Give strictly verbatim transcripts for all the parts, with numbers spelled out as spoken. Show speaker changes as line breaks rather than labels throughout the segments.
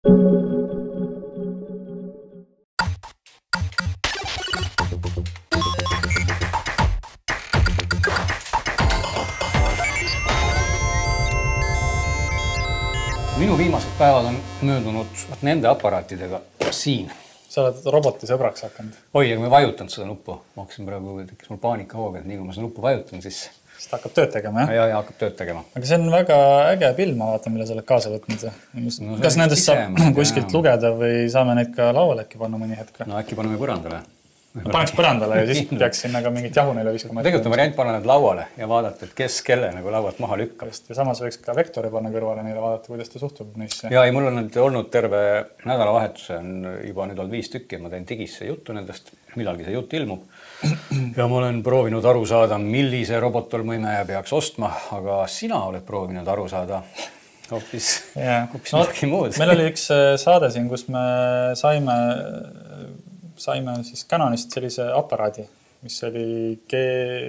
Minu viimased päevad on möödunud nende aparaatidega siin.
Sa oled roboti sõbraks hakanud.
Oi, aga ma ei vajutanud seda nuppu. Ma hakkasin praegu, tekkis mul paanika hoog, et nii kui ma seda nuppu vajutan, siis...
Siis ta hakkab tööd tegema, jah?
Ja, ja hakkab tööd tegema.
Aga see on väga äge film, ma vaatan, mille sa oled kaasa võtnud. No, kas nendest saab kuskilt lugeda või saame neid ka lauale äkki panna mõni hetk?
No äkki paneme põrandale.
Paneks põrandale ja siis peaks siin aga mingit jahu neile viskama.
Tegelikult on variant panna need lauale ja vaadata, et kes kelle nagu laualt maha lükkab.
Ja samas võiks ka vektori panna kõrvale neile vaadata, kuidas ta suhtub neisse.
Ja ei, mul on nüüd olnud terve nädalavahetuse, on juba nüüd olnud viis tükki, ma teen digisse juttu nendest, millalgi see jutt ilmub. Ja ma olen proovinud aru saada, millise robotolmõime peaks ostma, aga sina oled proovinud aru saada hoopis, hoopis no, midagi muud.
Meil oli üks saade siin, kus me saime... saime siis Canonist sellise aparaadi, mis oli G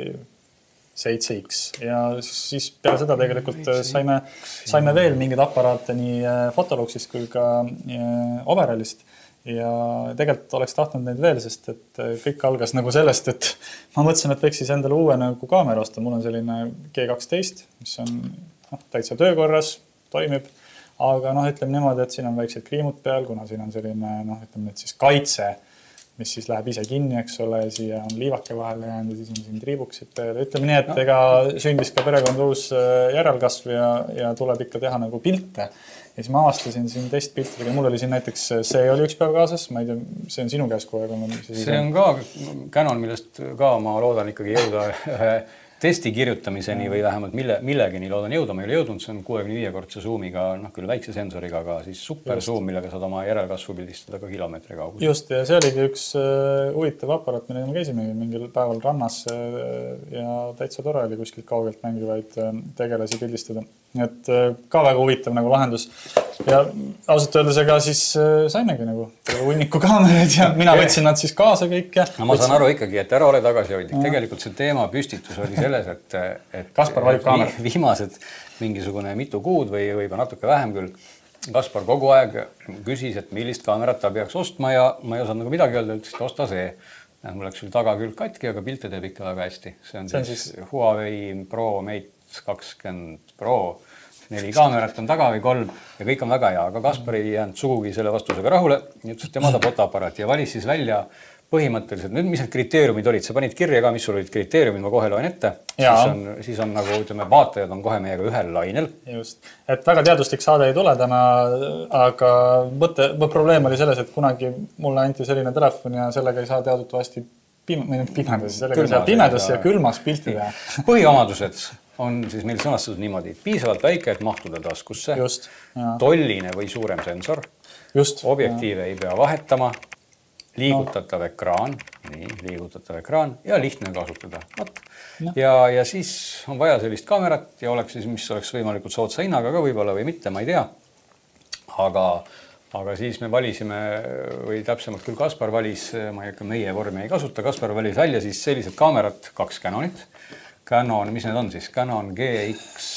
seitse X ja siis peale seda tegelikult saime, saime veel mingid aparaate nii Photoluxist kui ka Overallist ja tegelikult oleks tahtnud neid veel, sest et kõik algas nagu sellest, et ma mõtlesin, et võiks siis endale uue nagu kaamera osta. Mul on selline G kaksteist, mis on no, täitsa töökorras, toimib, aga noh, ütleme niimoodi, et siin on väiksed kriimud peal, kuna siin on selline noh, ütleme nüüd siis kaitse, mis siis läheb ise kinni, eks ole, ja siia on liivake vahele jäänud ja siis on siin triibuksid peale. Ütleme nii, et ega sündis ka perekond uus järelkasv ja, ja tuleb ikka teha nagu pilte. Ja siis ma avastasin siin testpiltidega. Mul oli siin näiteks, see oli üks päev kaasas, ma ei tea, see on sinu käes kogu aeg.
See on ka Canon, millest ka ma loodan ikkagi jõuda testi kirjutamiseni või vähemalt mille, millegini loodan jõuda. Ma ei ole jõudnud, see on kuuekümne viie kordse zoomiga, noh küll väikse sensoriga, aga siis super zoom, millega saad oma järelkasvu pildistada ka kilomeetri kaugus.
Just, ja see oligi üks huvitav aparat, millega me käisime mingil päeval rannas ja täitsa tore oli kuskilt kaugelt mängivaid tegelasi pildistada. Et ka väga huvitav nagu lahendus. Ja ausalt öeldes, ega siis saimegi nagu hunniku kaameraid ja mina võtsin nad siis kaasa kõik.
No ma saan aru ikkagi, et ära ole tagasihoidlik. Tegelikult see teema püstitus oli selles, et, et
Kaspar valib kaamera.
Viimased mingisugune mitu kuud või võib natuke vähem küll. Kaspar kogu aeg küsis, et millist kaamerat ta peaks ostma ja ma ei osanud nagu midagi öelda, ütles, et osta see. Mul läks küll taga küll katki, aga pilte teeb ikka väga hästi. See on, see on siis, siis Huawei Pro Mate kakskümmend Pro. Neli kaamerat on taga või kolm ja kõik on väga hea, aga Kaspar ei jäänud sugugi selle vastusega rahule. Nii ütles, et tema ta fotoaparaat ja valis siis välja põhimõtteliselt. Nüüd, mis need kriteeriumid olid? Sa panid kirja ka, mis sul olid kriteeriumid, ma kohe loen ette. Siis on, siis on nagu, ütleme, vaatajad on kohe meiega ühel lainel.
Just. Et väga teaduslik saade ei tule täna, aga mõte, probleem oli selles, et kunagi mulle anti selline telefon ja sellega ei saa teadutavasti pimedas, sellega ei saa pimedas ja külmas pilti teha.
Põhiomadused on siis meil sõnastatud niimoodi. Piisavalt väike, et mahtuda taskusse.
Just,
tolline või suurem sensor.
Just,
objektiive ei pea vahetama. Liigutatav no. ekraan. Nii, liigutatav ekraan ja lihtne kasutada. No. Ja, ja siis on vaja sellist kaamerat ja oleks siis, mis oleks võimalikult sootsa hinnaga ka võib-olla või mitte, ma ei tea. Aga, aga siis me valisime, või täpsemalt küll Kaspar valis, ma ei hakka meie vormi ei kasuta, Kaspar valis välja siis sellised kaamerat, kaks Canonit. Canon, mis need on siis? Canon G X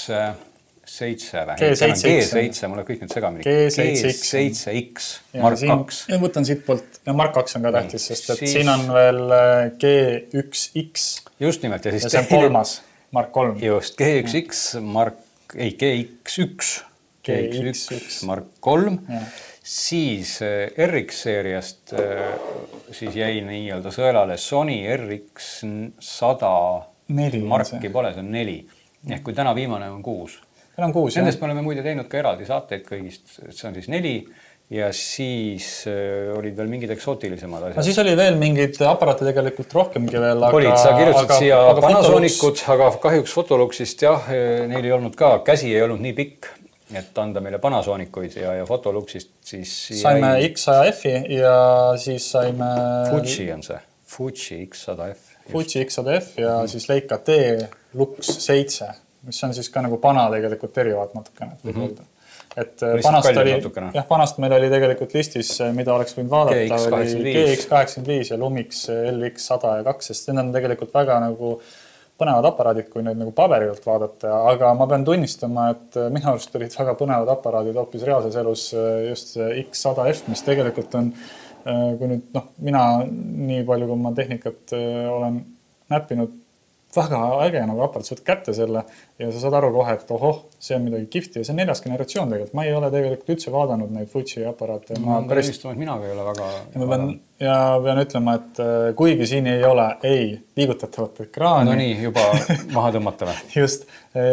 seitse või?
G
seitse, mul on kõik need segamini.
G
seitse X, Mark kaks.
Ja võtan siit poolt. Ja Mark kaks on ka tähtis, sest et siis... siin on veel G üks X.
Just nimelt. Ja, siis
ja see on kolmas, Mark kolm.
Just, G üks X, Mark, ei, G X üks. G X üks, Mark kolm. Ja. Siis R X seeriast siis jäi nii-öelda sõelale Sony R X sada
Neli,
Marki pole, see on neli. Ehk kui täna viimane on kuus.
Täna on kuus,
Nendest jah. Me oleme muide teinud ka eraldi saateid kõigist. See on siis neli ja siis olid veel mingid eksootilisemaad asjad.
No siis oli veel mingid aparaate tegelikult rohkemgi veel. Aga,
olid, sa kirjutasid
aga,
siia
aga
Panasonicud, aga kahjuks Photoluxist jah, neil ei olnud ka, käsi ei olnud nii pikk, et anda meile Panasonicuid ja, ja Photoluxist siis...
Saime jäi... X sada F-i ja siis saime...
Fuji on see, Fuji X sada F.
Fuji X sada F ja mm. siis Leica T Lux seitse, mis on siis ka nagu pana tegelikult erivad natukene. Mm -hmm. Et panast, oli, jah, panast meil oli tegelikult listis, mida oleks võinud vaadata, oli G X kaheksakümmend viis ja Lumix L X sada ja kaks, sest need on tegelikult väga nagu põnevad aparaadid, kui neid nagu paberilt vaadata, aga ma pean tunnistama, et minu arust olid väga põnevad aparaadid hoopis reaalses elus just X sada F, mis tegelikult on, kui nüüd, noh, mina nii palju, kui ma tehnikat olen näppinud, väga äge nagu aparaat, sa võtad kätte selle ja sa saad aru kohe, et ohoh, see on midagi kihvti ja see on neljas generatsioon tegelikult. Ma ei ole tegelikult üldse vaadanud neid Fuji aparaate.
Ma päris... päris... Minaga ei ole väga...
Ja pean, ja pean ütlema, et kuigi siin ei ole ei liigutatavat ekraani.
No nii, juba maha tõmmatame.
Just.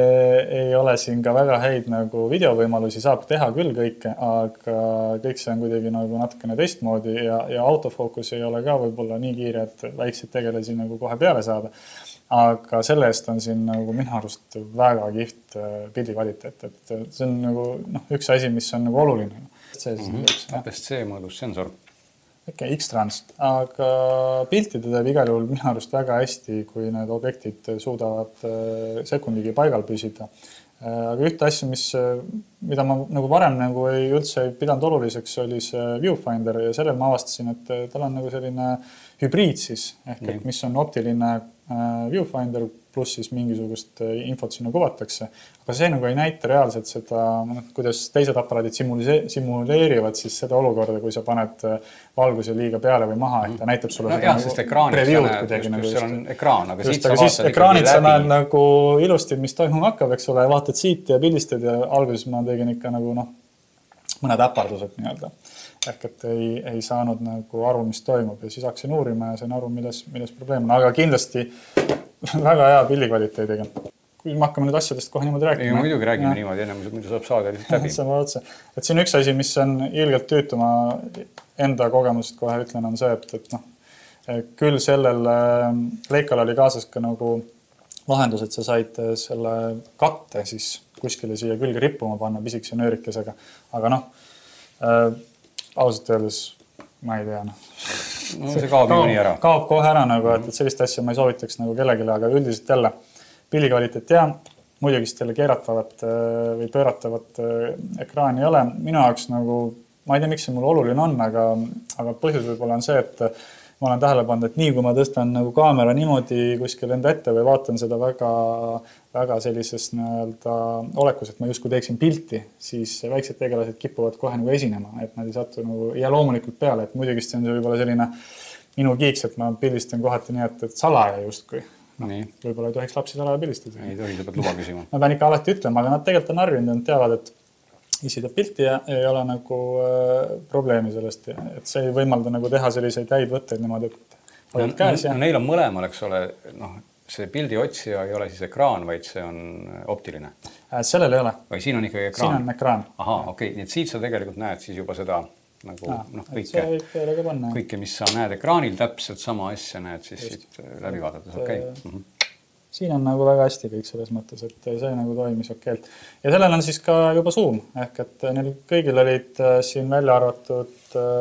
Ei ole siin ka väga häid nagu videovõimalusi, saab teha küll kõike, aga kõik see on kuidagi nagu natukene teistmoodi ja, ja autofookus ei ole ka võib-olla nii kiire, et väikseid tegelasi nagu kohe peale saada. Aga selle eest on siin nagu minu arust väga kiht pildi kvaliteet, et see on nagu noh, üks asi, mis on nagu oluline.
Mm -hmm. A P S C mõõdus sensor.
Okay, X-Trans, aga piltide teeb igal juhul minu arust väga hästi, kui need objektid suudavad sekundigi paigal püsida. Aga ühte asju, mis, mida ma nagu varem nagu ei üldse ei pidanud oluliseks, oli see viewfinder ja sellel ma avastasin, et tal on nagu selline hübriid siis, ehk et mis on optiline viewfinder pluss siis mingisugust infot sinna kuvatakse. Aga see nagu ei näita reaalselt seda, kuidas teised aparaadid simuleerivad siis seda olukorda, kui sa paned valguse liiga peale või maha, et ta näitab sulle
no, seda jah, nagu sest ekraanid sa näed, kus, kus seal on ekraan, aga
just, siit sa vaatad ekraanid sa näed nagu ilusti, mis toimuma hakkab, eks ole, vaatad siit ja pildistad ja alguses ma tegin ikka nagu noh, mõned äpardused nii-öelda. Ehk et ei, ei saanud nagu aru, mis toimub ja siis hakkasin uurima ja sain aru, milles, milles probleem on. Aga kindlasti väga hea pildikvaliteediga. Kui me hakkame nüüd asjadest kohe niimoodi rääkima.
Ei, muidugi räägime ja. Niimoodi, ennem muidu saab saada lihtsalt läbi.
Sama otse. Et siin üks asi, mis on ilgelt tüütuma enda kogemusest kohe ütlen, on see, et, et noh, küll sellel Leikal oli kaasas ka nagu lahendus, et sa said selle katte siis kuskile siia külge rippuma panna pisikese nöörikesega. Aga noh, äh, ausalt öeldes ma ei tea, noh.
No see kaob ju nii ära.
Kaob kohe ära, nagu, et, et sellist asja ma ei soovitaks nagu kellegile, aga üldiselt jälle pildikvaliteet ja muidugi jälle keeratavat või pööratavat ekraani ei ole. Minu jaoks nagu, ma ei tea, miks see mul oluline on, aga, aga põhjus võib-olla on see, et ma olen tähele pannud, et nii kui ma tõstan nagu kaamera niimoodi kuskil enda ette või vaatan seda väga, väga sellises nii-öelda olekus, et ma justkui teeksin pilti, siis väiksed tegelased kipuvad kohe nagu esinema, et nad ei satu nagu ja loomulikult peale, et muidugi see on võib-olla selline minu kiiks, et ma pildistan kohati nii, et, et salaja justkui. No, võib-olla ei tohiks lapsi salaja pildistada.
Ei tohi, sa pead luba küsima.
Ma pean ikka alati ütlema, aga nad tegelikult on arvinud ja nad teavad, et isi teeb pilti ja ei ole nagu äh, probleemi sellest, et see ei võimalda nagu teha selliseid häid võtteid niimoodi, et oled käes ja...
No, neil on mõlemal, eks ole, noh, see pildi otsija ei ole siis ekraan, vaid see on optiline.
Äh, sellel ei ole.
Või siin on ikkagi ekraan?
Siin on ekraan.
Aha, okei, nii et siit sa tegelikult näed siis juba seda nagu, ah, noh, kõike, kõike, mis sa näed ekraanil, täpselt sama asja näed siis Just. siit läbi vaadates, okei. Okay. Mm -hmm.
Siin on nagu väga hästi kõik selles mõttes, et see nagu toimis okeilt. Ja sellel on siis ka juba Zoom, ehk et neil kõigil olid siin välja arvatud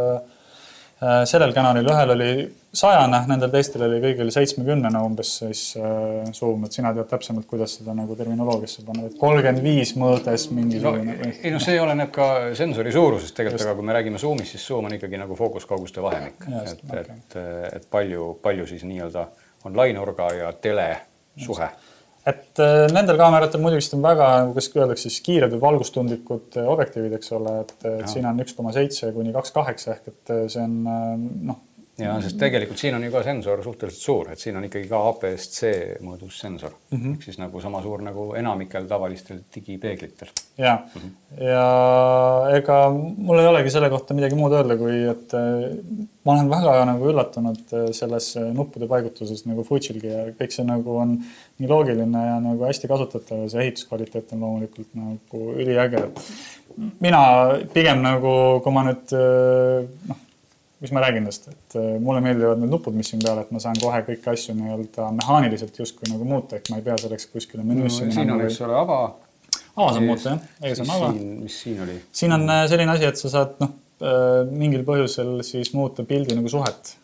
äh, sellel kanalil ühel oli sajane, nendel teistel oli kõigil seitsmekümnene umbes siis äh, Zoom, et sina tead täpsemalt, kuidas seda nagu terminoloogiasse panna, et kolmkümmend viis mõõdes mingisugune.
No, ei no see oleneb ka sensori suurusest tegelikult, aga kui me räägime Zoomist, siis Zoom on ikkagi nagu fookuskauguste vahemik, Just, et, okay. et, et palju, palju siis nii-öelda on lainurga ja tele suhe.
Et nendel kaameratel muidugi on väga, kas öeldaks siis kiired või valgustundlikud objektiivid, eks ole, et, et siin on üks koma seitse kuni kaks koma kaheksa ehk et see on noh.
Ja, sest tegelikult siin on ju ka sensor suhteliselt suur, et siin on ikkagi ka A P S C mõõdus sensor. Mm -hmm. Siis nagu sama suur nagu enamikel tavalistel digipeeglitel.
Ja, mm -hmm. ja ega mul ei olegi selle kohta midagi muud öelda, kui et ma olen väga nagu üllatunud selles nuppude paigutuses nagu Fujilgi ja kõik see nagu on nii loogiline ja nagu hästi kasutatav ja see ehituskvaliteet on loomulikult nagu üliäge. Mina pigem nagu, kui ma nüüd noh, mis ma räägin täst, et mulle meeldivad need nupud, mis siin peal, et ma saan kohe kõiki asju nii-öelda mehaaniliselt justkui nagu muuta, et ma ei pea selleks kuskile menüüsse.
No, siin on üks ole ava.
Ava saab muuta, jah. Ees on ava.
Mis siin oli?
Siin on selline asi, et sa saad noh, mingil põhjusel siis muuta pildi nagu suhet.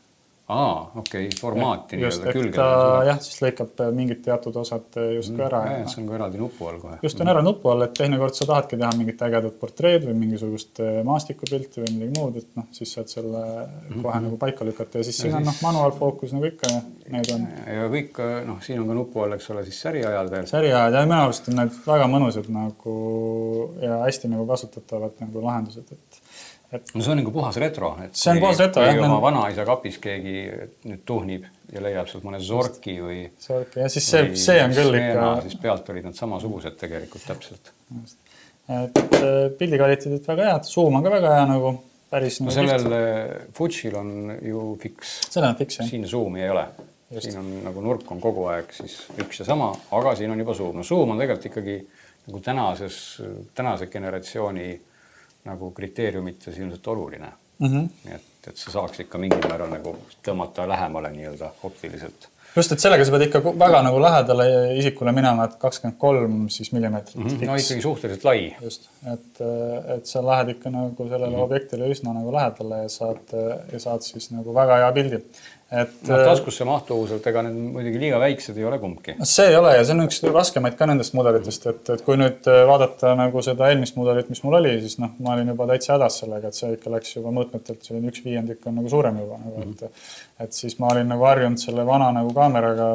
Aa, okei, okay, formaati
just,
nii-öelda külge.
Ta, jah, siis lõikab mingid teatud osad just ka ära.
Ja, see on ka eraldi nupu all kohe.
Just on ära nupu all, et teine kord sa tahadki teha mingit ägedat portreed või mingisugust maastikupilti või midagi muud, et noh, siis saad selle kohe mm-hmm. nagu paika lükata ja siis ja siin on noh, manual focus nagu ikka. Need on.
Ja kõik, noh, siin on ka nupu all, eks ole, siis säriajal veel.
Säriajal ja minu arust on need väga mõnusad nagu ja hästi nagu kasutatavad nagu lahendused, et Et...
no see on nagu puhas retro, et
see on puhas retro,
kui
jah,
oma
men...
vanaisa kapis keegi nüüd tuhnib ja leiab sealt mõne Zorki või
Zorki, ja siis see, see on küll ikka
siis pealt olid nad samasugused tegelikult täpselt.
Et pildikvaliteedid väga head, zoom on ka väga hea nagu päris
no
nagu
sellel Fuji'l on ju fix.
Sellel on fix, jah.
Siin zoomi ei ole. Just. Siin on nagu nurk on kogu aeg siis üks ja sama, aga siin on juba zoom. No zoom on tegelikult ikkagi nagu tänases, tänase generatsiooni nagu kriteeriumites ilmselt oluline. Mm-hmm. Nii et, et sa saaks ikka mingil määral nagu tõmmata lähemale nii-öelda optiliselt.
Just, et sellega sa pead ikka väga nagu lähedale isikule minema, et kakskümmend kolm siis millimeetrit.
Mm-hmm. No ikkagi suhteliselt lai.
Just, et, et sa lähed ikka nagu sellele mm-hmm. objektile üsna nagu lähedale ja saad, ja saad siis nagu väga hea pildi. Et,
no, taskusse mahtuvuselt, ega need muidugi liiga väiksed ei ole kumbki.
See ei ole ja see on üks raskemaid ka nendest mudelitest, et, et kui nüüd vaadata nagu seda eelmist mudelit, mis mul oli, siis noh, ma olin juba täitsa hädas sellega, et see ikka läks juba mõõtmetelt, see on üks viiendik on nagu suurem juba. Nagu, et, et siis ma olin nagu harjunud selle vana nagu kaameraga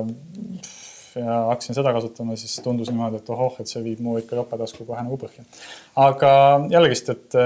ja hakkasin seda kasutama, siis tundus niimoodi, et ohoh, et see viib muu ikka jopetasku kohe nagu põhja. Aga jällegist, et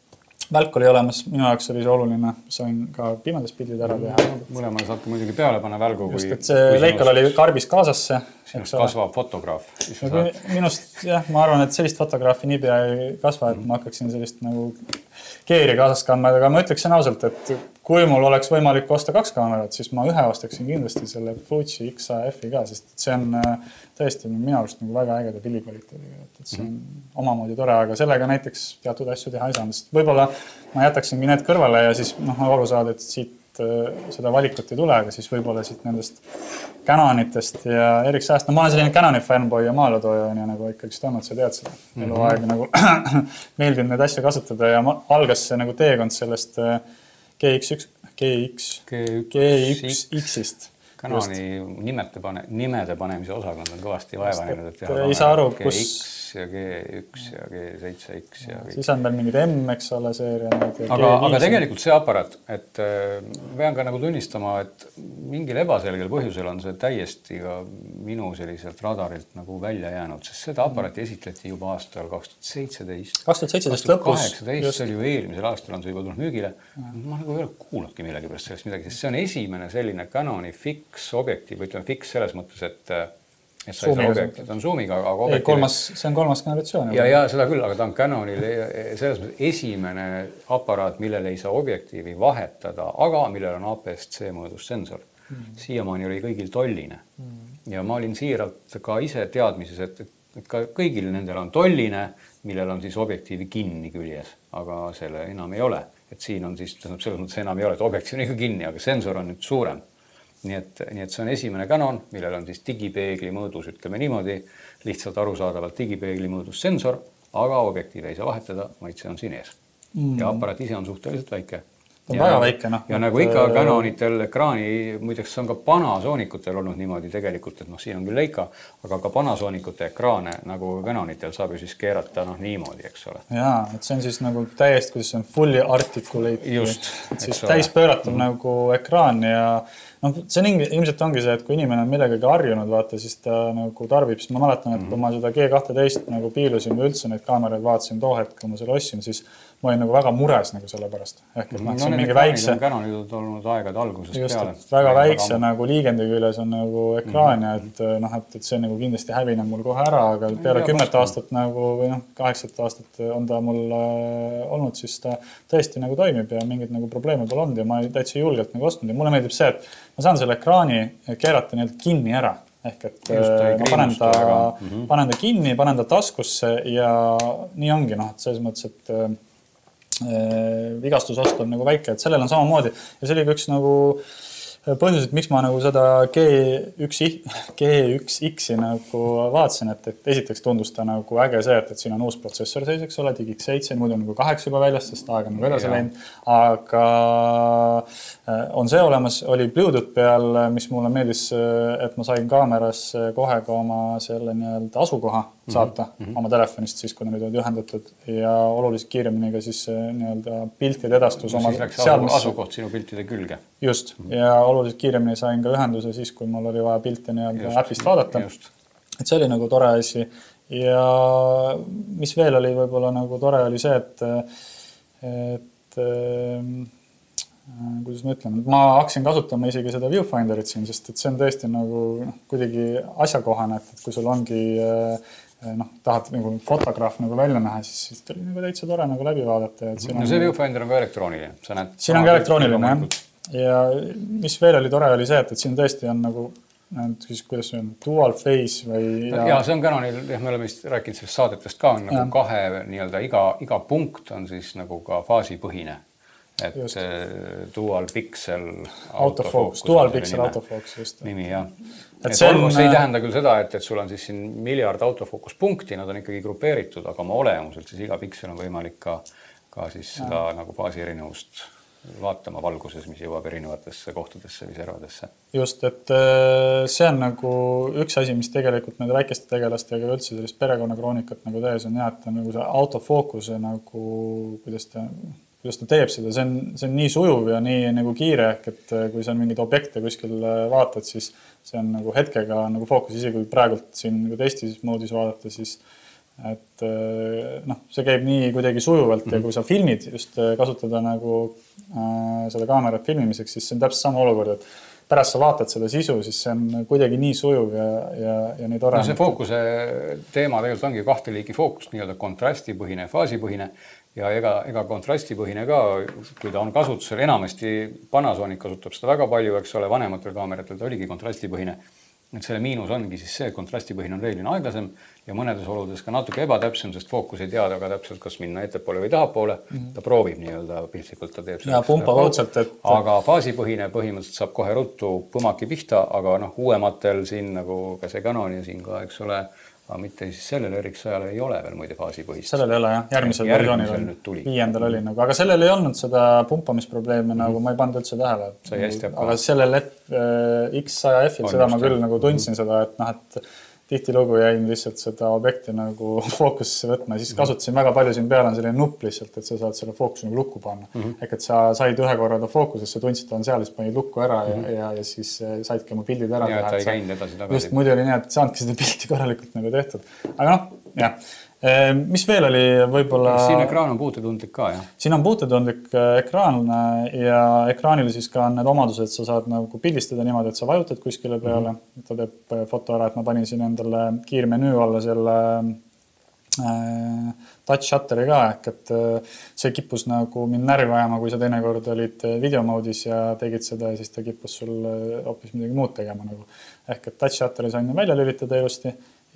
välk oli olemas, minu jaoks oli see oluline, sain ka pimedas pildid ära teha.
Mõlemale saate muidugi peale panna välgu.
Just, et see Leikal oli karbis kaasasse.
Sinust kasvab fotograaf.
Minust, jah, ma arvan, et sellist fotograafi nii pea ei kasva, et ma hakkaksin sellist nagu keeri kaasas kandma, aga ma ütleksin ausalt, et kui mul oleks võimalik osta kaks kaamerat, siis ma ühe ostaksin kindlasti selle Fuji X A F-i ka, sest see on tõesti minu arust nagu väga ägeda pildikvaliteediga, et see on omamoodi tore, aga sellega näiteks teatud asju teha ei saanud, sest võib-olla ma jätaksingi need kõrvale ja siis noh, aru saada, et siit seda valikut ei tule, aga siis võib-olla siit nendest Canonitest ja Erik Sääst. No ma olen selline Canoni fanboy ja maaletooja on ja nagu ikkagi tõmmalt sa tead seda. Elu aeg nagu meeldinud neid asju kasutada ja algas see nagu teekond sellest G X üks, G X, G X X-ist.
Canoni nimete, pane, nimede panemise osakond on kõvasti vaeva näinud, et
teha ei saa aru, kus...
G X ja G üks ja G seitse X ja... ja
siis on veel mingid M, eks ole, seeria.
Aga, aga tegelikult see aparaat, et pean ka nagu tunnistama, et mingil ebaselgel põhjusel on see täiesti ka minu selliselt radarilt nagu välja jäänud, sest seda aparaati esitleti juba aastal kaks tuhat seitseteist.
kaks tuhat seitseteist lõpus.
kaheksateist, see oli ju eelmisel aastal on see juba tulnud müügile. Ma nagu ei ole kuulnudki millegi pärast sellest midagi, sest see on esimene selline Canoni fix objektiiv, ütleme fix selles mõttes, et et sa ei saa objektiid, on zoomiga, aga objektiiv...
Ei, kolmas, see on kolmas generatsioon.
Ja, ja seda küll, aga ta on Canonil selles mõttes esimene aparaat, millele ei saa objektiivi vahetada, aga millel on A P S C mõõdus sensor. Mm. Siiamaani oli kõigil tolline. Mm. Ja ma olin siiralt ka ise teadmises, et, et ka kõigil nendel on tolline, millel on siis objektiivi kinni küljes, aga selle enam ei ole. Et siin on siis, selles mõttes enam ei ole, et objektiiv on ikka kinni, aga sensor on nüüd suurem. Nii et, nii et see on esimene Canon, millel on siis digipeegli mõõdus, ütleme niimoodi, lihtsalt arusaadavalt digipeegli mõõdus sensor, aga objektiiv ei saa vahetada, vaid see on siin ees. Mm. Ja aparaat ise on suhteliselt väike.
Ta on ja, väga väike, noh.
Ja nagu ikka Canonitel ekraani, muideks see on ka Panasonicutel olnud niimoodi tegelikult, et noh, siin on küll Leica, aga ka Panasonicute ekraane nagu Canonitel saab ju siis keerata noh niimoodi, eks ole.
Jaa, et see on siis nagu täiesti, kuidas see on fully articulate.
Just.
Et siis täispööratud mm. nagu ekraan ja no see on ilmselt ongi see, et kui inimene on millegagi harjunud, vaata, siis ta nagu tarbib, siis ma mäletan, et kui ma seda G kaksteist nagu piilusin või üldse neid kaameraid vaatasin too hetk, kui ma selle ostsin, siis ma olin nagu väga mures nagu selle pärast. Ehk, et no, see on mingi väikse...
Canonid on olnud aegade algusest
just,
peale.
Väga väikse nagu liigendi küljes on nagu ekraan ja et, no, et, et see nagu kindlasti hävineb mul kohe ära, aga peale kümmet aastat nagu või noh, kaheksat aastat on ta mul äh, olnud, siis ta tõesti nagu toimib ja mingid nagu probleeme pole olnud ja ma täitsa julgelt nagu ostnud ja mulle meeldib see, et ma saan selle ekraani keerata nii kinni ära. Ehk, et just, ma panen ta, mm -hmm. panen ta kinni, panen ta taskusse ja nii ongi, noh, et selles mõttes, et äh, vigastusost on nagu väike, et sellel on samamoodi. Ja see oli üks nagu põhjused, miks ma nagu seda G üks, G üks X-i nagu vaatasin, et, et esiteks tundus ta nagu äge see, et, et siin on uus protsessor sees, eks ole, Digi X seitse, muidu on nagu kaheksa juba väljas, sest aeg on nagu edasi läinud, aga on see olemas, oli Bluetooth peal, mis mulle meeldis, et ma sain kaameras kohe ka oma selle nii-öelda asukoha saata mm -hmm. oma telefonist siis, kui need olid ühendatud ja oluliselt kiiremini ka siis nii-öelda piltide edastus
no,
oma
seadmesse. Asukoht sinu piltide külge.
Just mm -hmm. ja oluliselt kiiremini sain ka ühenduse siis, kui mul oli vaja pilte nii-öelda äpist vaadata. Just. Et see oli nagu tore asi ja mis veel oli võib-olla nagu tore oli see, et et kuidas ma ütlen, ma hakkasin kasutama isegi seda viewfinderit siin, sest et see on tõesti nagu kuidagi asjakohane, et kui sul ongi noh, tahad nagu fotograaf nagu välja näha, siis, siis ta oli nagu täitsa tore nagu läbi vaadata. Et
no see viewfinder on ka elektrooniline. Sa näed,
siin on ka elektrooniline, jah. Ja mis veel oli tore oli see, et, et siin tõesti on nagu siis kuidas see on, dual face või...
Ja, ja see on Canonil, jah, me oleme vist rääkinud sellest saadetest ka, on nagu kahe nii-öelda iga, iga punkt on siis nagu ka faasipõhine. Et just. Dual pixel
autofocus, dual pixel autofocus just.
Nimi, jah. Et et see, on... see ei tähenda küll seda, et, et sul on siis siin miljard autofocus punkti, nad on ikkagi grupeeritud, aga oma olemuselt siis iga piksel on võimalik ka, ka siis ja. Seda nagu faasi erinevust vaatama valguses, mis jõuab erinevatesse kohtadesse või servadesse. Just, et
see on nagu üks asi, mis tegelikult nende väikeste tegelastega üldse sellist perekonnakroonikat nagu tees on ja, et on nagu see autofookuse nagu, kuidas ta, kuidas ta teeb seda, see on, see on nii sujuv ja nii nagu kiire, et kui sa mingid objekte kuskil vaatad, siis see on nagu hetkega nagu fookus, isegi kui praegult siin nagu testis moodis vaadata, siis et noh, see käib nii kuidagi sujuvalt mm -hmm. ja kui sa filmid just kasutada nagu äh, seda kaamerat filmimiseks, siis see on täpselt sama olukord, et pärast sa vaatad seda sisu, siis see on kuidagi nii sujuv ja, ja, ja nii tore.
No see fookuse teema tegelikult ongi kahte liiki fookust, nii-öelda kontrastipõhine, faasipõhine ja ega, ega kontrastipõhine ka, kui ta on kasutusel, enamasti Panasonic kasutab seda väga palju, eks ole, vanematel kaameratel ta oligi kontrastipõhine. Et selle miinus ongi siis see, et kontrastipõhine on reeglina aeglasem ja mõnedes oludes ka natuke ebatäpsem, sest fookus ei teada ka täpselt, kas minna ettepoole või tahapoole. Mm -hmm. Ta proovib nii-öelda piltlikult, ta teeb
ja pumpab ootselt, et...
Aga faasipõhine põhimõtteliselt saab kohe ruttu põmaki pihta, aga noh, uuematel siin nagu ka see Canon ja siin ka, eks ole, aga mitte siis sellel R X sajal ei ole veel muide faasipõhist.
Sellel ei ole jah, järgmisel versioonil viiendal oli nagu, aga sellel ei olnud seda pumpamisprobleemi mm -hmm. nagu ma ei pannud üldse tähele.
Sai hästi hakkama.
Aga sellel X sada F-il seda ma küll nagu tundsin seda, et noh, et tihtilugu jäin lihtsalt seda objekti nagu fookusesse võtma ja siis kasutasin väga palju siin peale on selline nupp lihtsalt, et sa saad selle fookuse nagu lukku panna. Mm -hmm. Ehk et sa said ühe korra ta fookusesse, tundsid ta on seal, siis panid lukku ära ja, mm -hmm. ja, ja siis saidki oma pildid ära.
Ja, ta ei käinud edasi tagasi.
Just muidu oli nii, et saanudki seda pilti korralikult nagu tehtud. Aga noh, jah. Mis veel oli võib-olla...
Siin ekraan on puutetundlik ka, jah?
Siin on puutetundlik ekraan ja ekraanil siis ka on need omadused, sa saad nagu pildistada niimoodi, et sa vajutad kuskile peale. Mm -hmm. Ta teeb foto ära, et ma panin siin endale kiirmenüü alla selle äh, touch shutteri ka, ehk et see kippus nagu mind närvi ajama, kui sa teinekord olid videomoodis ja tegid seda ja siis ta kippus sul hoopis midagi muud tegema. Nagu. Ehk et touch shutteri sain välja lülitada ilusti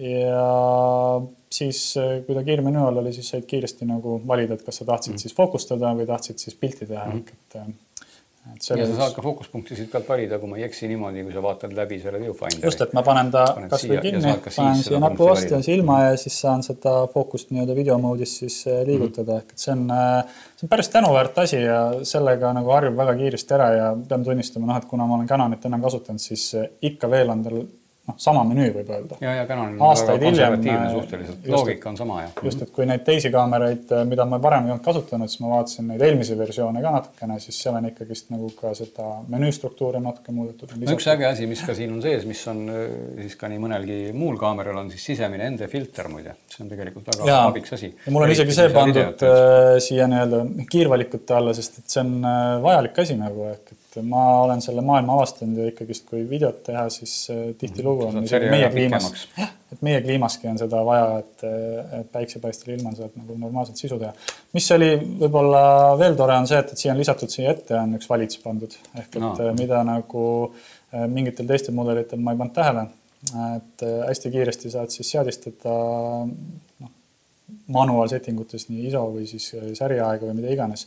ja siis, kui ta kiirmenüü all oli, siis said kiiresti nagu valida, et kas sa tahtsid mm. siis fookustada või tahtsid siis pilti teha. Mm. Et,
et ja sa saad ka fookuspunkti siit pealt valida, kui ma ei eksi niimoodi, kui sa vaatad läbi selle viewfinderi.
Just, et ma panen ta kas või kinni, panen siia napu vastu ja silma ja siis saan seda fookust nii-öelda videomoodis siis liigutada. Mm. Et see, on, see on päris tänuväärt asi ja sellega nagu harjub väga kiiresti ära ja pean tunnistama, noh, et kuna ma olen Canonit enam kasutanud, siis ikka veel on tal noh, sama menüü võib öelda.
Ja, ja Canon on väga konservatiivne suhteliselt. Loogika on sama, jah.
Just, et kui neid teisi kaameraid, mida ma varem ei olnud kasutanud, siis ma vaatasin neid eelmisi versioone ka natukene, siis seal on ikkagist nagu ka seda menüüstruktuuri natuke muudetud.
No üks äge asi, mis ka siin on sees, mis on siis ka nii mõnelgi muul kaameral on siis sisemine ende filter muide. See on tegelikult väga ja, abiks asi.
Ja mul on isegi see pandud siia nii-öelda kiirvalikute alla, sest et see on vajalik asi nagu, et ma olen selle maailma avastanud ja ikkagist, kui videot teha, siis tihti lugu on meie kliimas, et meie kliimaski on seda vaja, et, et päiksepaistel ilma saad nagu normaalselt sisu teha. Mis oli võib-olla veel tore on see, et, et siia on lisatud siia ette on üks valits pandud, ehk et no. mida nagu mingitel teistel mudelitel ma ei pannud tähele, et hästi kiiresti saad siis seadistada no, manual settingutes nii I S O või siis säriaega või mida iganes.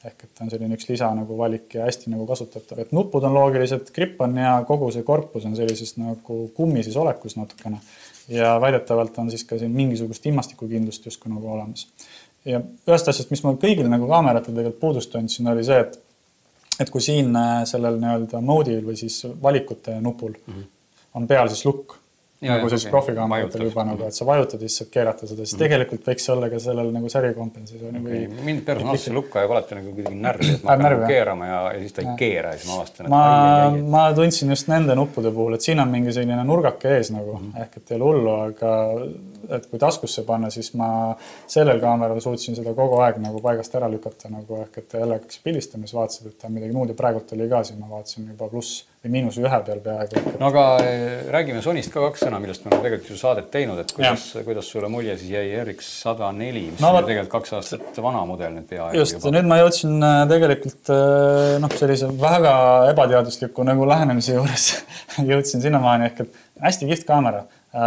ehk et on selline üks lisa nagu valik ja hästi nagu kasutatav, et nupud on loogilised, gripp on ja kogu see korpus on sellises nagu kummises olekus natukene ja väidetavalt on siis ka siin mingisugust ilmastikukindlust justkui nagu olemas. Ja ühest asjast, mis ma kõigil nagu kaameratel tegelikult puudust tundsin, oli see, et, et kui siin sellel nii-öelda mode'il või siis valikute nupul mm-hmm. on peal siis lukk, ja, nagu siis okay. profikaameratel juba nagu, et sa vajutad lihtsalt keerata seda, siis mm. tegelikult võiks olla ka sellel nagu särikompensatsiooni okay.
või... Mind personaalse lukka jääb alati nagu kuidagi närvi, et ma hakkan keerama ja, ja siis ta ei ja. keera ja siis ma avastan, et
ma, ai, ma tundsin just nende nuppude puhul, et siin on mingi selline nurgake ees nagu, mm. ehk et ei ole hullu, aga et kui taskusse panna, siis ma sellel kaameral suutsin seda kogu aeg nagu paigast ära lükata nagu, ehk et jälle hakkas pilistama, siis vaatasid, et ta midagi muud ja praegult oli ka siin, ma vaatasin juba pluss või miinus ühe peal peaaegu.
No aga räägime Sonist ka kaks sõna, millest me oleme tegelikult ju saadet teinud, et kuidas, kuidas sulle mulje siis jäi R X sada neli, mis no, on tegelikult kaks aastat vana mudel nüüd peaaegu. Just, juba. Nüüd
ma jõudsin tegelikult noh, sellise väga ebateadusliku nagu lähenemise juures jõudsin sinnamaani, ehk et hästi kihvt kaamera.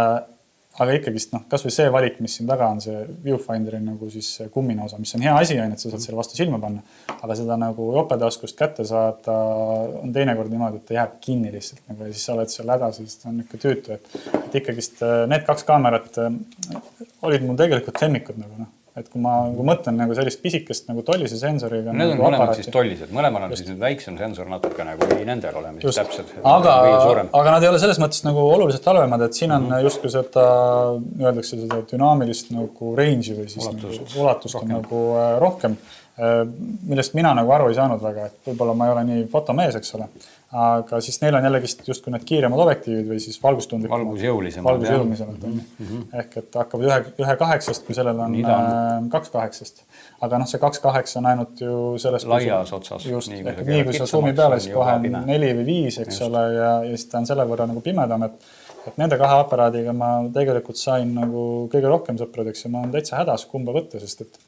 Aga ikkagist, noh, kas või see valik, mis siin taga on, see viewfinderi nagu siis kummine osa, mis on hea asi, on, et sa saad selle vastu silma panna, aga seda nagu jopetaskust kätte saada on teinekord niimoodi, et ta jääb kinni lihtsalt nagu, ja siis sa oled seal hädas, siis ta on niisugune tüütu, et, et ikkagist need kaks kaamerat olid mul tegelikult lemmikud nagu, noh. Et kui ma kui mõtlen nagu sellist pisikest nagu tollise sensoriga...
Need on mõlemad siis tollised. Mõlemal on just. Siis nüüd väiksem sensor natukene, kui nendel oleme siis täpselt.
Aga, aga nad ei ole selles mõttes nagu oluliselt halvemad, et siin on mm-hmm. justkui seda, öeldakse seda dünaamilist nagu range'i või siis ulatust, nagu, ulatust on nagu rohkem, millest mina nagu aru ei saanud väga, et võib-olla ma ei ole nii fotomees, eks ole. Aga siis neil on jällegi justkui need kiiremad objektiivid või siis valgustundlikumad.
Valgusjõulisemad.
Valgusjõulisemad, mm -hmm. ehk et hakkavad ühe, ühe kaheksast, kui sellel on, on kaks kaheksast. Aga noh, see kaks kaheksa on ainult ju selles...
Laias otsas.
Just, nii, ehk nii kui sa suumi peale, siis kohe on neli või viis, eks just. Ole, ja, ja siis ta on selle võrra nagu pimedam, et, et nende kahe aparaadiga ma tegelikult sain nagu kõige rohkem sõpradeks ja ma olen täitsa hädas kumba võtta, sest et,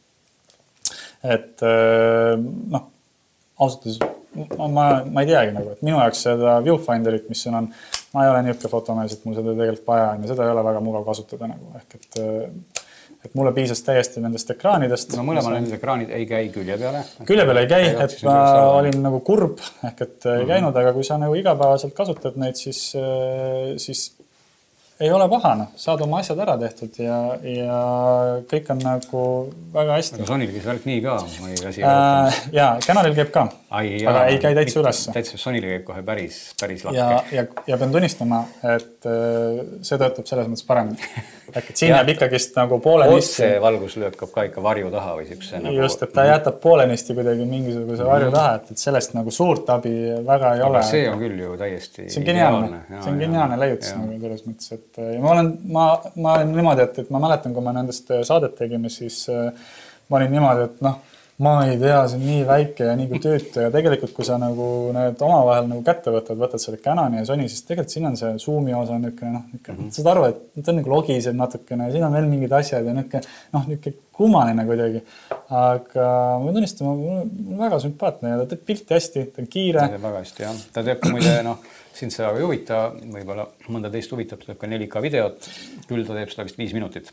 et noh, ausalt Ma, ma, ma ei teagi nagu, et minu jaoks seda viewfinderit, mis siin on, ma ei ole niisugune fotomees, et mul seda tegelikult vaja on ja seda ei ole väga mugav kasutada nagu, ehk et, et mulle piisas täiesti nendest ekraanidest. No mõlemal nendest ekraanid ei käi külje peale. Külje peale ei käi, et ma olin nagu kurb, ehk et ei mm-hmm. käinud, aga kui sa nagu igapäevaselt kasutad neid, siis, siis ei ole paha, noh, saad oma asjad ära tehtud ja, ja kõik on nagu väga hästi.
Aga Sonil käis värk nii ka, ma ei käsi
äh, jaa, Canonil käib ka, ai, aga ei käi täitsa üles.
Täitsa Sonil käib kohe päris, päris lakke.
Ja, ja, ja pean tunnistama, et see töötab selles mõttes paremini. Et siin jääb ikkagist nagu poolenisti.
Otse valgus löökab ka ikka varju taha või siukse nagu...
Just, et ta jätab poolenisti kuidagi mingisuguse varju taha, et sellest nagu suurt abi väga ei ole.
Aga see on küll ju täiesti
see on geniaalne. See on geniaalne leiutis nagu selles mõttes, et ja ma olen, ma, ma olen niimoodi, et, et ma mäletan, kui ma nendest saadet tegime, siis ma olin niimoodi, et noh, ma ei tea, see on nii väike ja nii kui tüütu ja tegelikult, kui sa nagu need omavahel nagu kätte võtad, võtad selle Canoni ja Sony, siis tegelikult siin on see zoom'i osa niisugune, noh, niisugune, mm -hmm. saad aru, et ta on nagu logiseb natukene ja siin on veel mingid asjad ja niisugune, noh, niisugune kummaline kuidagi. Aga ma tunnistan, mul on väga sümpaatne ja ta teeb pilti hästi, ta on kiire.
Ta teeb väga hästi, jah. Ta teeb ka muide, noh, sind see väga ei huvita, võib-olla mõnda teist huvitab, ta teeb ka neli K videot, küll ta teeb seda vist viis minutit.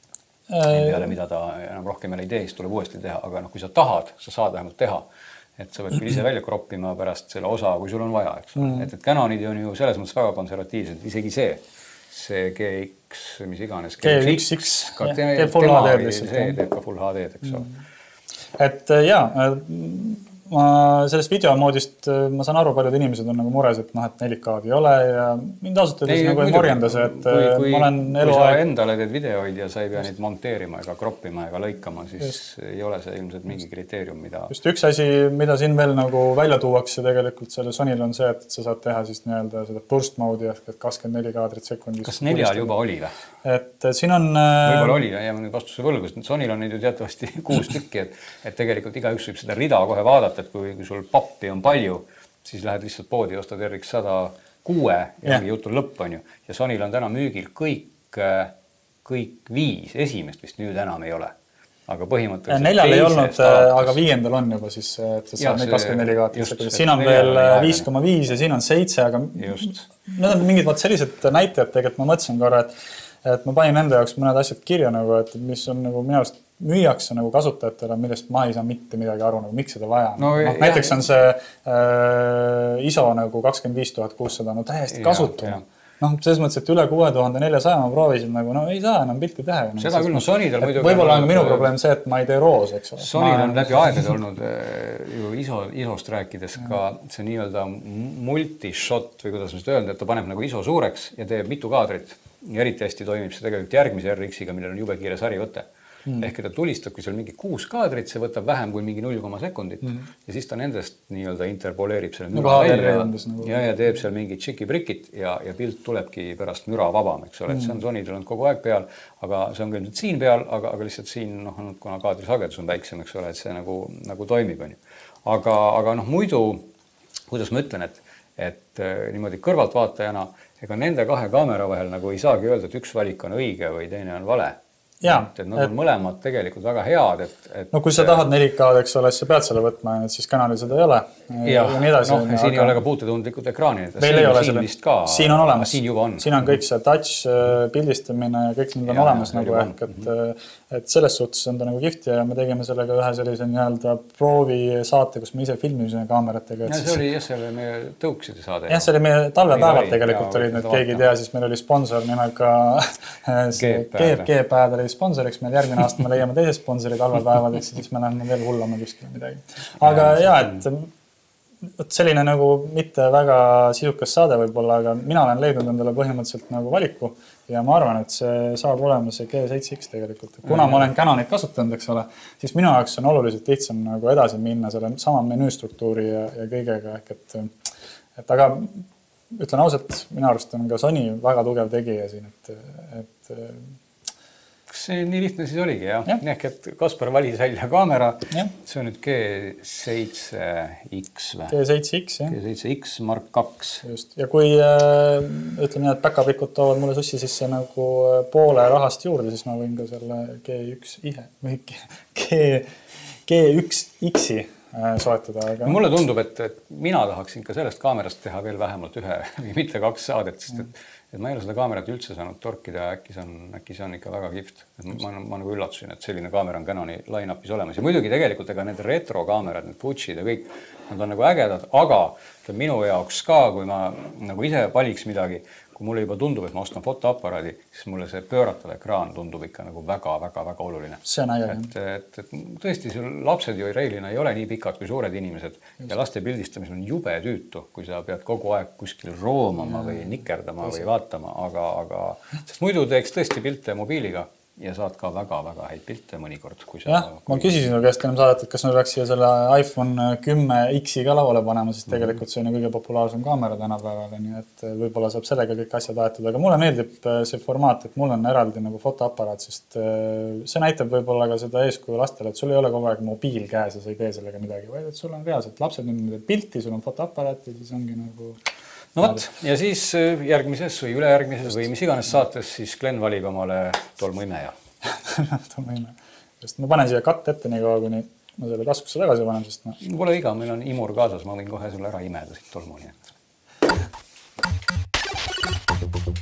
Peale, mida ta enam rohkem ei tee, siis tuleb uuesti teha, aga noh, kui sa tahad, sa saad vähemalt teha, et sa võid küll ise välja kroppima pärast selle osa, kui sul on vaja, eks mm. et, et Canonid on ju selles mõttes väga konservatiivsed, isegi see, see G X, mis iganes,
G X X, teeb full H D-d lihtsalt.
See teeb ka full H D-d, eks ole.
Et jaa, ma sellest videomoodist, ma saan aru, paljud inimesed on nagu mures, et noh, et neli K-d ei ole ja mind ausalt öeldes nagu ei morjendas, et
kui, kui,
ma olen
eluaeg... Kui sa endale teed videoid ja sa ei pea neid monteerima ega kroppima ega lõikama, siis just. Ei ole see ilmselt mingi kriteerium, mida...
Just üks asi, mida siin veel nagu välja tuuakse tegelikult selle Sonil on see, et sa saad teha siis nii-öelda seda burst mode'i ehk kakskümmend neli kaadrit sekundis.
Kas neljal juba oli või?
Et siin on...
Võib-olla oli, jääme nüüd vastuse võlgu, sest Sonil on neid ju teatavasti kuus tükki, et, et tegelikult igaüks võib seda rida kohe vaadata, et kui, kui sul pappi on palju, siis lähed lihtsalt poodi ja ostad R X sada kuue ja yeah. jutul lõpp on ju. Ja Sonil on täna müügil kõik, kõik viis, esimest vist nüüd enam ei ole. Aga põhimõtteliselt...
Neljal ei olnud, staatus... aga viiendal on juba siis, et sa saad neid kakskümmend neli kaadrit. Siin on veel viis koma viis ja siin on seitse, aga just. Need on mingid vaat sellised näitajad, tegelikult ma mõtlesin korra, et, et ma panin enda jaoks mõned asjad kirja, nagu, et mis on nagu minu arust müüakse nagu kasutajatele, millest ma ei saa mitte midagi aru, nagu miks seda vaja.
No,
no, näiteks on see äh, I S O nagu kakskümmend viis tuhat kuussada, no täiesti kasutuna. Noh, selles mõttes, et üle kuue tuhande neljasaja ma proovisin nagu, no ei saa enam pilti teha.
Seda küll, no Sonydel muidugi...
Võib-olla on minu probleem see, et ma ei tee roos, eks ole.
Sonydel on läbi aegade olnud ju I S O, I S O-st rääkides ka see nii-öelda multishot või kuidas ma seda öelda, et ta paneb nagu I S O suureks ja teeb mitu kaadrit. Ja eriti hästi toimib see tegelikult järgmise R X-iga, millel on jube kiire sarivõte. Mm. Ehk ta tulistab, kui seal mingi kuus kaadrit, see võtab vähem kui mingi null koma sekundit mm. ja siis ta nendest nii-öelda interpoleerib selle müra välja nagu... ja, ja teeb seal mingi tšiki-brikit ja, ja pilt tulebki pärast müra vabam, eks ole, et see on Sonydel olnud kogu aeg peal, aga see on küll nüüd siin peal, aga, aga lihtsalt siin, noh, kuna kaadrisagedus on väiksem, eks ole, et see nagu, nagu toimib, on ju. Aga, aga noh, muidu, kuidas ma ütlen, et, et niimoodi kõrvaltvaatajana, ega nende kahe kaamera vahel nagu ei saagi öelda, et üks valik on õige või teine on vale.
Ja,
et nad on et, mõlemad tegelikult väga head. Et, et,
no kui sa tahad neli K-d, eks ole, siis sa pead selle võtma, et siis Canonil seda ei ole.
Ja, ja nii edasi. No, siin aga... ei ole ka puututundlikud ekraanid.
Veel ei ole selle. Ka, siin on olemas.
Siin juba on.
Siin on kõik see touch pildistamine ja kõik need on ja, olemas nagu ehk, et, et selles suhtes on ta nagu kihvt ja me tegime sellega ühe sellise nii-öelda proovi saate, kus me ise filmisime kaameratega.
Ja, see oli jah, selle meie tõukside saade.
Jah, see oli meie talvepäevad tegelikult olid, et keegi ei tea, siis meil oli sponsor nimega G F G-päev oli sponsoriks, meil järgmine aasta me leiame teise sponsori talvepäevadeks ja siis me läheme veel hullama kuskile midagi. Aga ja, et selline nagu mitte väga sisukas saade võib-olla, aga mina olen leidnud endale põhimõtteliselt nagu valiku ja ma arvan, et see saab olema see G seitse X tegelikult. Kuna ma olen Canonit kasutanud, eks ole, siis minu jaoks on oluliselt lihtsam nagu edasi minna selle sama menüüstruktuuri ja, ja kõigega ehk et, et aga ütlen ausalt, minu arust on ka Sony väga tugev tegija siin, et, et
see nii lihtne siis oligi, jah. Ja. Ehk, et Kaspar valis välja kaamera. Ja. See on nüüd G seitse X või?
G seitse X, jah.
G seitse X Mark kaks.
Just. Ja kui ütleme, et backup'ikud toovad mulle sussi sisse nagu poole rahast juurde, siis ma võin ka selle G üks ihe või G üks X-i soetada. Aga...
Mulle tundub, et, et mina tahaksin ka sellest kaamerast teha veel vähemalt ühe või mitte kaks saadet, sest et et ma ei ole seda kaamerat üldse saanud torkida ja äkki see on, äkki see on ikka väga kihvt. Ma, ma nagu üllatusin, et selline kaamera on Canoni line-upis olemas. Ja muidugi tegelikult ega need retro-kaamerad, need Fujid ja kõik, nad on nagu ägedad, aga minu jaoks ka, kui ma nagu ise valiks midagi, kui mulle juba tundub, et ma ostan fotoaparaadi, siis mulle see pööratav ekraan tundub ikka nagu väga-väga-väga oluline.
See on äge.
Et, et, et tõesti, lapsed ju reeglina ei ole nii pikad kui suured inimesed Just. Ja laste pildistamisel on jube tüütu, kui sa pead kogu aeg kuskil roomama ja. Või nikerdama Tõsi. Või vaatama, aga, aga sest muidu teeks tõesti pilte mobiiliga ja saad ka väga-väga häid pilte mõnikord. Kui sa,
jah,
kui...
ma küsisin ju käest ennem saadet, et kas me peaks siia selle iPhone kümme X-i ka lauale panema, sest tegelikult see on kõige populaarsem kaamera tänapäeval, nii et võib-olla saab sellega kõik asjad aetud, aga mulle meeldib see formaat, et mul on eraldi nagu fotoaparaat, sest see näitab võib-olla ka seda eeskuju lastele, et sul ei ole kogu aeg mobiil käes ja sa ei tee sellega midagi, vaid et sul on reaalselt lapsed nüüd pilti, sul on fotoaparaat ja siis ongi nagu...
No võt, ja siis järgmises või ülejärgmises või mis iganes saates siis Glen valib omale tolmuimeja.
tolmuimeja. Just, ma panen siia katt ette nii kaua, kuni ma selle taskusse tagasi panen, sest ma...
Pole iga, meil on imur kaasas, ma võin kohe sulle ära imeda siit tolmu, nii et...